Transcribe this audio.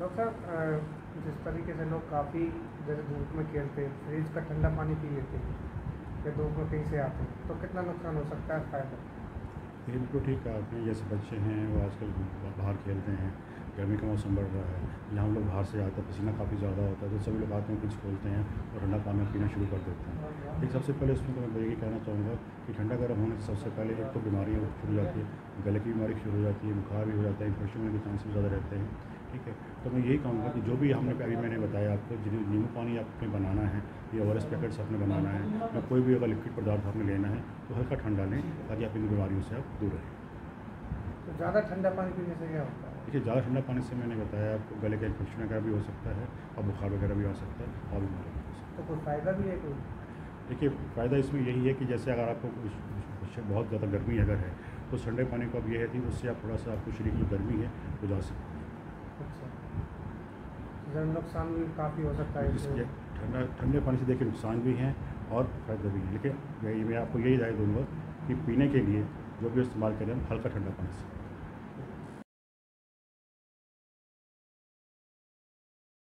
Doctor साहब, जिस तरीके से लोग काफ़ी जैसे धूप में खेलते हैं, फ्रिज का ठंडा पानी पी लेते हैं या धूप में कहीं से आते हैं, तो कितना नुकसान हो सकता है, फ़ायदा? ये बिल्कुल ठीक कहा आपने। जैसे बच्चे हैं वो आजकल बाहर खेलते हैं, गर्मी का मौसम बढ़ रहा है, या हम लोग बाहर से आते हैं, पसीना काफ़ी ज़्यादा होता है, तो सभी लोग आते हैं, फ्रिज खोलते हैं और ठंडा पानी पीना शुरू कर देते हैं। लेकिन सबसे पहले इसमें तो मैं यही कहना चाहूँगा कि ठंडा गर्म होने से सबसे पहले एक तो बीमारियाँ शुरू हो जाती है, गले की बीमारी शुरू हो जाती है, बुखार भी हो जाता है, इन्फेक्शन होने के चांसेस ज़्यादा रहते हैं। ठीक है, तो मैं यही कहूँगा कि जो भी हमने अभी मैंने बताया आपको, जिन्हें नींबू पानी आपने बनाना है या ओआरएस पैकेट्स आपने बनाना है या कोई भी अगर लिक्विड पदार्थ आपने लेना है तो हल्का ठंडा लें, ताकि आप इन बीमारियों से आप दूर रहें। तो ज़्यादा ठंडा पानी पीने से क्या होता है? देखिए, ज़्यादा ठंडा पानी से मैंने बताया आपको गले का इन्फेक्शन वगैरह भी हो सकता है और बुखार वगैरह भी आ सकता है और बीमारी भी हो सकती तो कोई फ़ायदा भी है कोई? है। देखिए, फ़ायदा इसमें यही है कि जैसे अगर आपको बहुत ज़्यादा गर्मी अगर है तो ठंडे पानी को अब ये है कि उससे आप थोड़ा सा आपको शरीर की जो गर्मी है वो जा सकती अच्छा, जब नुकसान भी काफ़ी हो सकता है है। इससे। इसलिए ठंडे पानी से देखिए नुकसान भी हैं और फ़ायदे भी हैं, लेकिन मैं आपको यही राय दूँगा कि पीने के लिए जो भी इस्तेमाल करें हम हल्का ठंडा पानी से।